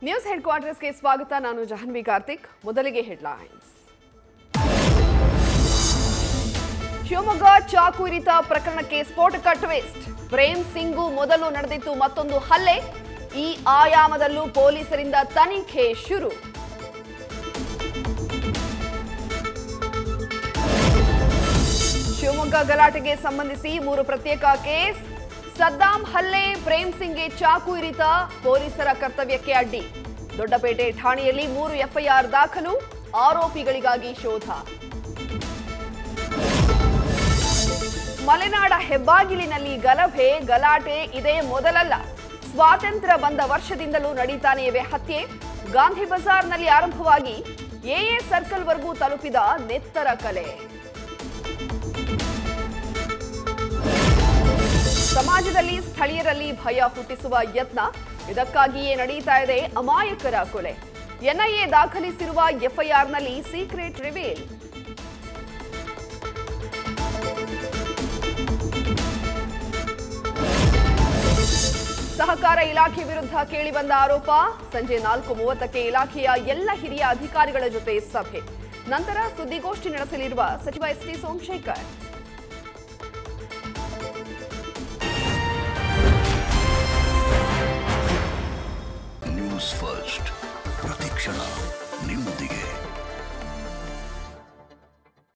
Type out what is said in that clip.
News head ಕ್ವಾರ್ಟರ್ಸ್ಗೆ ಸ್ವಾಗತ. ನಾನು ಜಾಹ್ನವಿ ಕಾರ್ತಿಕ್. ಮೊದಲಿಗೆ ಹೆಡ್ಲೈನ್ಸ್. ಶಿವಮೊಗ್ಗ ಚಾಕು ಇರಿತ ಪ್ರಕರಣಕ್ಕೆ ಸ್ಫೋಟಕ ಟ್ವಿಸ್ಟ್. ಪ್ರೇಮ್ ಸಿಂಗ್ ಮೊದಲು ನಡೆದಿತ್ತು ಮತ್ತೊಂದು ಹಲ್ಲೆ. ಈ ಆಯಾಮದಲ್ಲೂ ಪೊಲೀಸರಿಂದ ತನಿಖೆ ಶುರು. ಶಿವಮೊಗ್ಗ ಗಲಾಟೆಗೆ ಸಂಬಂಧಿಸಿ 3 ಪ್ರತ್ಯೇಕ ಕೇಸ್. ಸದ್ದಾಂ ಹಲ್ಲೆ, ಪ್ರೇಮ್ ಸಿಂಗ್ಗೆ ಚಾಕು ಇರಿತ, ಪೊಲೀಸರ ಕರ್ತವ್ಯಕ್ಕೆ ಅಡ್ಡಿ. ದೊಡ್ಡಪೇಟೆ ಠಾಣೆಯಲ್ಲಿ 3 ಎಫ್ಐಆರ್ ದಾಖಲು, ಆರೋಪಿಗಳಿಗಾಗಿ ಶೋಧ. ಮಲೆನಾಡ ಹೆಬ್ಬಾಗಿಲಿನಲ್ಲಿ ಗಲಭೆ, ಗಲಾಟೆ ಇದೇ ಮೊದಲಲ್ಲ. ಸ್ವಾತಂತ್ರ್ಯ ಬಂದ ವರ್ಷದಿಂದಲೂ ನಡೀತಾನೆ ಇವೆ ಹತ್ಯೆ. ಗಾಂಧಿ ಬಜಾರ್ನಲ್ಲಿ ಆರಂಭವಾಗಿ ಎಎ ಸರ್ಕಲ್ವರೆಗೂ ತಲುಪಿದ ನೆತ್ತರ ಕಲೆ. ಸಮಾಜದಲ್ಲಿ ಸ್ಥಳೀಯರಲ್ಲಿ ಭಯ ಹುಟ್ಟಿಸುವ ಯತ್ನ. ಇದಕ್ಕಾಗಿಯೇ ನಡೀತಾ ಇದೆ ಅಮಾಯಕರ ಕೊಲೆ. ಎನ್ಐಎ ದಾಖಲಿಸಿರುವ ಎಫ್ಐಆರ್ನಲ್ಲಿ ಸೀಕ್ರೆಟ್ ರಿವೀಲ್. ಸಹಕಾರ ಇಲಾಖೆ ವಿರುದ್ಧ ಕೇಳಿಬಂದ ಆರೋಪ. ಸಂಜೆ 4:30ಕ್ಕೆ ಇಲಾಖೆಯ ಎಲ್ಲ ಹಿರಿಯ ಅಧಿಕಾರಿಗಳ ಜೊತೆ ಸಭೆ. ನಂತರ ಸುದ್ದಿಗೋಷ್ಠಿ ನಡೆಸಲಿರುವ ಸಚಿವ ಎಸ್ ಟಿ ಸೋಮಶೇಖರ್.